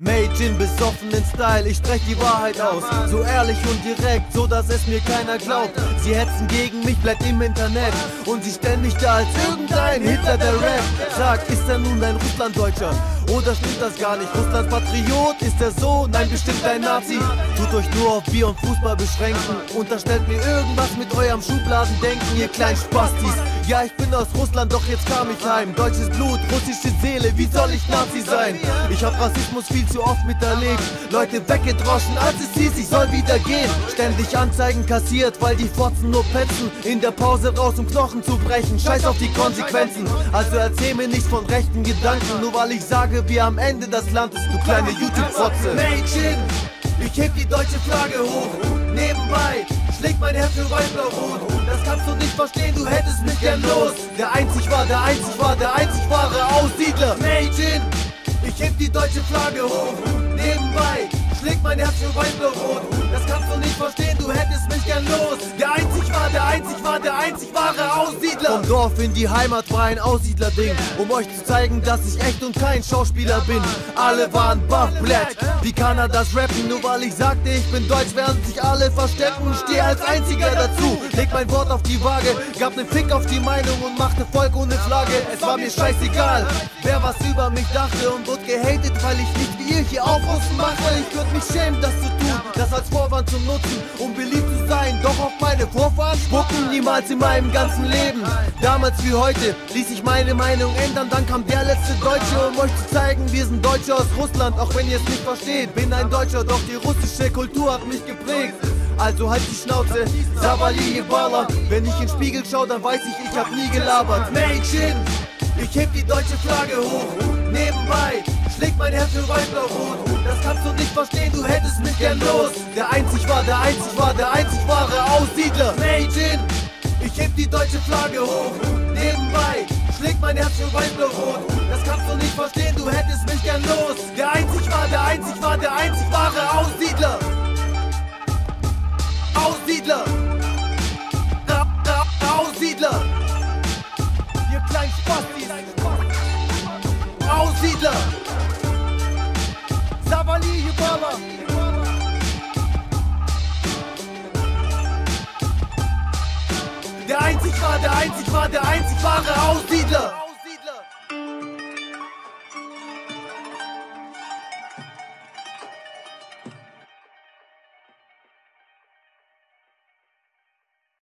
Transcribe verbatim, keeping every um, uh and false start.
Made in besoffenen Style, ich sprech die Wahrheit aus. So ehrlich und direkt, so dass es mir keiner glaubt. Sie hetzen gegen mich, bleibt im Internet und sie stellen mich da als irgendein Hitler der Rap. Sag, ist er nun ein Russlanddeutscher? Oder stimmt das gar nicht? Russlands Patriot, ist er so? Nein, bestimmt ein Nazi. Tut euch nur auf Bier und Fußball beschränken. Unterstellt mir irgendwas mit eurem Schubladendenken, ihr kleinen Spastis. Ja, ich bin aus Russland, doch jetzt kam ich heim. Deutsches Blut, russische Seele, wie soll ich Nazi sein? Ich hab Rassismus viel zu oft miterlebt. Leute weggedroschen, als es hieß, ich soll wieder gehen. Ständig Anzeigen kassiert, weil die Fotzen nur petzen. In der Pause raus, um Knochen zu brechen. Scheiß auf die Konsequenzen. Also erzähl mir nichts von rechten Gedanken, nur weil ich sage, wir am Ende des Landes, du kleine YouTube-Fotze. Mädchen, ich heb die deutsche Flagge hoch. Nebenbei schlägt mein Herz für weiß-blau-rot. Das kannst du nicht verstehen, du hättest mich gern los. Der einzig war, der einzig war, der einzig wahre Aussiedler. Mädchen, ich heb die deutsche Flagge hoch. Nebenbei schlägt mein Herz für weiß-blau-rot. Das kannst du nicht verstehen, du hättest mich gern los. Der einzig war, der einzig war, der einzig wahre Aussiedler. Vom Dorf in die Heimat war ein Aussiedler-Ding, um euch zu zeigen, dass ich echt und kein Schauspieler bin. Alle waren buff black, wie kann er das rappen? Nur weil ich sagte, ich bin deutsch, während sich alle verstecken. Steh als einziger dazu, leg mein Wort auf die Waage, gab nen Fick auf die Meinung und machte Volk ohne Flagge. Es war mir scheißegal, wer was über mich dachte und wurde gehatet, weil ich nicht wie ihr hier Aufrufen mache. Ich würd mich schämen, das zu tun, das als Vorwand zu nutzen, um beliebt zu sein, doch auf meine Vorfahren spucken. Niemals in meinem ganzen Leben, damals wie heute, ließ ich meine Meinung ändern. Dann kam der letzte Deutsche, um euch zu zeigen, wir sind Deutsche aus Russland, auch wenn ihr es nicht versteht. Bin ein Deutscher, doch die russische Kultur hat mich geprägt. Also halt die Schnauze, Savali Jebala. Wenn ich in den Spiegel schau, dann weiß ich, ich hab nie gelabert. Mädchen, ich heb die deutsche Flagge hoch. Nebenbei schlägt mein Herz für weiß-blau-rot. Das kannst du nicht verstehen, du hättest mich gern los. Der einzig war, der einzig war, der einzig wahre Aussiedler. Mädchen, ich heb die deutsche Flagge hoch. Nebenbei schlägt mein Herz für weiß-blau-rot. Das kannst du nicht verstehen, du hättest mich gern los. Der einzig war, der einzig war, der einzig wahre Aussiedler. Aussiedler. Ra Ra Aussiedler. Ihr kleinen Spastis. Aussiedler. Savali Jebala. Der einzig war, der einzig war, der einzig wahre Aussiedler.